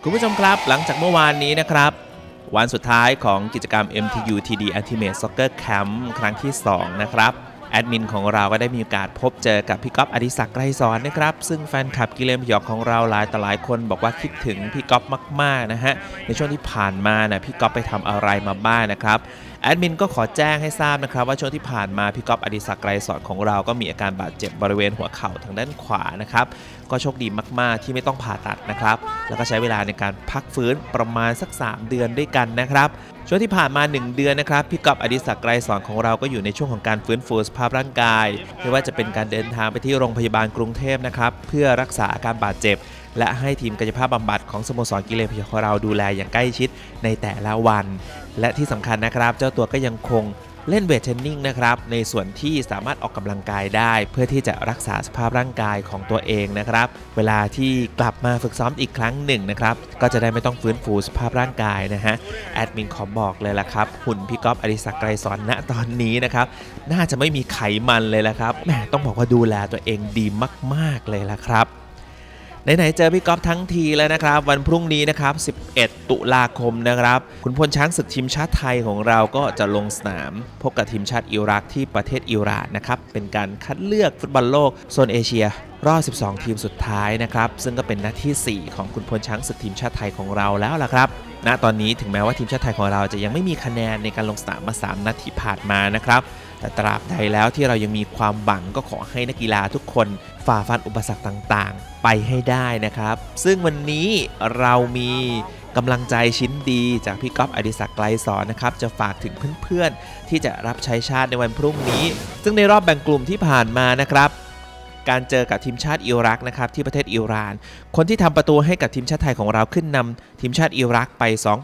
คุณผู้ชมครับหลังจากเมื่อวานนี้นะครับวันสุดท้ายของกิจกรรม MTU TD Ultimate Soccer Camp ครั้งที่2นะครับแอดมินของเราก็ได้มีโอกาสพบเจอกับพี่ก๊อฟอดิศักดิ์ไกรสอนนะครับซึ่งแฟนคลับกิเลนพยองของเราหลายต่อหลายคนบอกว่าคิดถึงพี่ก๊อฟมากๆนะฮะในช่วงที่ผ่านมานะพี่ก๊อฟไปทำอะไรมาบ้างนะครับแอดมินก็ขอแจ้งให้ทราบนะครับว่าช่วงที่ผ่านมาพี่ก๊อฟอดิศักดิ์ไกรสอนของเราก็มีอาการบาดเจ็บบริเวณหัวเข่าทางด้านขวานะครับก็โชคดีมากๆที่ไม่ต้องผ่าตัดนะครับแล้วก็ใช้เวลาในการพักฟื้นประมาณสัก3 เดือนด้วยกันนะครับช่วงที่ผ่านมา1 เดือนนะครับพี่ก๊อฟอดิศักดิ์ไกรสอนของเราก็อยู่ในช่วงของการฟื้นฟูสภาพร่างกายไม่ว่าจะเป็นการเดินทางไปที่โรงพยาบาลกรุงเทพนะครับเพื่อรักษาอาการบาดเจ็บและให้ทีมกายภาพบำบัดของสโมสรกิเลนพยองของเราดูแลอย่างใกล้ชิดในแต่ละวันและที่สำคัญนะครับเจ้าตัวก็ยังคงเล่นเวทเทรนนิ่งนะครับในส่วนที่สามารถออกกำลังกายได้เพื่อที่จะรักษาสภาพร่างกายของตัวเองนะครับเวลาที่กลับมาฝึกซ้อมอีกครั้งหนึ่งนะครับก็จะได้ไม่ต้องฟื้นฟูสภาพร่างกายนะฮะแอดมินขอบอกเลยละครับหุ่นพี่ก๊อฟอดิศักดิ์ไกรสอนณตอนนี้นะครับน่าจะไม่มีไขมันเลยละครับแหมต้องบอกว่าดูแลตัวเองดีมากๆเลยละครับไหนๆเจอพี่ก๊อฟทั้งทีแล้วนะครับวันพรุ่งนี้นะครับ11 ตุลาคมนะครับขุนพลช้างศึกทีมชาติไทยของเราก็จะลงสนามพบกับทีมชาติอิรักที่ประเทศอิหร่านนะครับเป็นการคัดเลือกฟุตบอลโลกโซนเอเชียรอบ12 ทีมสุดท้ายนะครับซึ่งก็เป็นนัดที่4ของขุนพลช้างศึกทีมชาติไทยของเราแล้วล่ะครับณตอนนี้ถึงแม้ว่าทีมชาติไทยของเราจะยังไม่มีคะแนนในการลงสนามมา3 นัดที่ผ่านมานะครับแต่ตราบใดแล้วที่เรายังมีความหวังก็ขอให้นักกีฬาทุกคนฝ่าฟันอุปสรรคต่างๆไปให้ได้นะครับซึ่งวันนี้เรามีกำลังใจชิ้นดีจากพี่ก๊อฟอดิศักดิ์ไกรสอนนะครับจะฝากถึงเพื่อนๆที่จะรับใช้ชาติในวันพรุ่งนี้ซึ่งในรอบแบ่งกลุ่มที่ผ่านมานะครับการเจอกับทีมชาติอิรักนะครับที่ประเทศอิหร่านคนที่ทำประตูให้กับทีมชาติไทยของเราขึ้นนำทีมชาติอิรักไป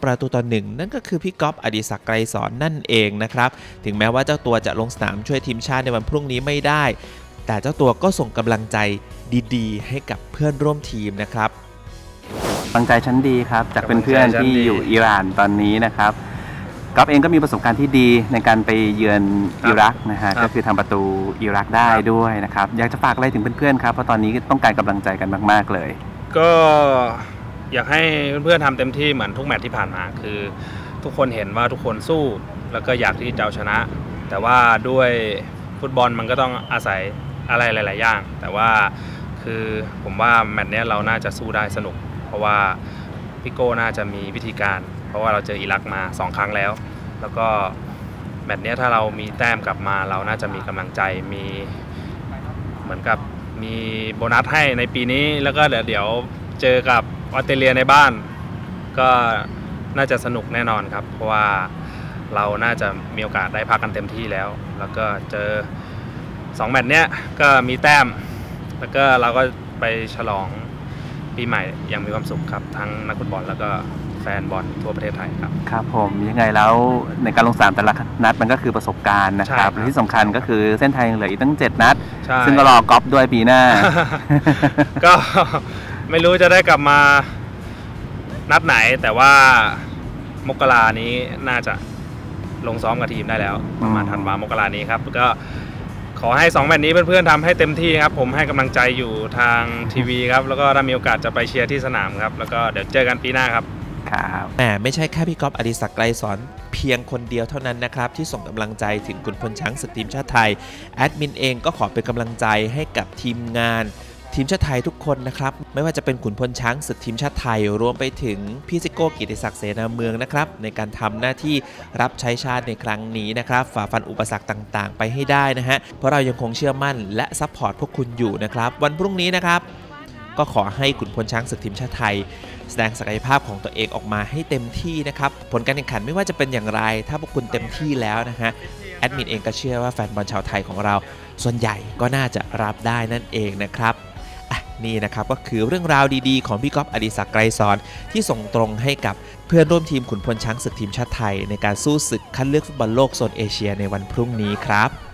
2-1นั่นก็คือพี่ก๊อฟอดิศักดิ์ไกรสอนนั่นเองนะครับถึงแม้ว่าเจ้าตัวจะลงสนามช่วยทีมชาติในวันพรุ่งนี้ไม่ได้แต่เจ้าตัวก็ส่งกำลังใจดีๆให้กับเพื่อนร่วมทีมนะครับกำลังใจชั้นดีครับจากเพื่อนๆที่อยู่อิหร่านตอนนี้นะครับก๊อฟเองก็มีประสบการณ์ที่ดีในการไปเยือนอิรักนะฮะก็คือทำประตูอิรักได้ด้วยนะครับอยากจะฝากอะไรถึงเพื่อนๆครับเพราะตอนนี้ต้องการกำลังใจกันมากๆเลยก็อยากให้เพื่อนๆทำเต็มที่เหมือนทุกแมตช์ที่ผ่านมาคือทุกคนเห็นว่าทุกคนสู้แล้วก็อยากที่จะเอาชนะแต่ว่าด้วยฟุตบอลมันก็ต้องอาศัยอะไรหลายๆอย่างแต่ว่าคือผมว่าแมตช์นี้เราน่าจะสู้ได้สนุกเพราะว่าพี่โก้น่าจะมีวิธีการเพราะว่าเราเจออิรักมา2 ครั้งแล้วก็แมตช์นี้ถ้าเรามีแต้มกลับมาเราน่าจะมีกำลังใจมีเหมือนกับมีโบนัสให้ในปีนี้แล้วก็เดี๋ยวเจอกับออสเตรเลียในบ้านก็น่าจะสนุกแน่นอนครับเพราะว่าเราน่าจะมีโอกาสได้พักกันเต็มที่แล้วก็เจอ2 แมตช์เนี้ยก็มีแต้มแล้วก็เราก็ไปฉลองปีใหม่อย่างมีความสุขครับทั้งนักฟุตบอลแล้วก็แฟนบอลทั่วประเทศไทยครับครับผมยังไงแล้วในการลงสนามแต่ละนัดมันก็คือประสบการณ์นะครับและที่สำคัญก็คือเส้นทางเหลืออีกตั้ง7 นัดซึ่งก็รอก๊อฟด้วยปีหน้าก็ไม่รู้จะได้กลับมานัดไหนแต่ว่ามกรานี้น่าจะลงซ้อมกับทีมได้แล้วประมาณธันวาคมกรานี้ครับก็ขอให้2 แมตช์นี้เพื่อนๆทำให้เต็มที่ครับผมให้กำลังใจอยู่ทางทีวีครับแล้วก็ถ้ามีโอกาสจะไปเชียร์ที่สนามครับแล้วก็เดี๋ยวเจอกันปีหน้าครับไม่ใช่แค่พี่ก๊อฟอดิศักดิ์ไกรสอนเพียงคนเดียวเท่านั้นนะครับที่ส่งกำลังใจถึงขุนพลช้างศึกทีมชาติไทยแอดมินเองก็ขอเป็นกำลังใจให้กับทีมงานทีมชาติไทยทุกคนนะครับไม่ว่าจะเป็นขุนพลช้างศึกทีมชาติไทยรวมไปถึงพี่ซิโก้กิติศักดิ์เสนาเมืองนะครับในการทำหน้าที่รับใช้ชาติในครั้งนี้นะครับฝ่าฟันอุปสรรคต่างๆไปให้ได้นะฮะเพราะเรายังคงเชื่อมั่นและซัพพอร์ตพวกคุณอยู่นะครับวันพรุ่งนี้นะครับก็ขอให้ขุนพลช้างศึกทีมชาติไทยแสดงศักยภาพของตัวเองออกมาให้เต็มที่นะครับผลการแข่งขันไม่ว่าจะเป็นอย่างไรถ้าพวกคุณเต็มที่แล้วนะฮะแอดมินเองก็เชื่อว่าแฟนบอลชาวไทยของเราส่วนใหญ่ก็น่าจะรับได้นั่นเองนะครับนี่นะครับก็คือเรื่องราวดีๆของพี่ก๊อฟอดิศักดิ์ไกรสอนที่ส่งตรงให้กับเพื่อนร่วมทีมขุนพลช้างศึกทีมชาติไทยในการสู้ศึกคัดเลือกฟุตบอลโลกโซนเอเชียในวันพรุ่งนี้ครับ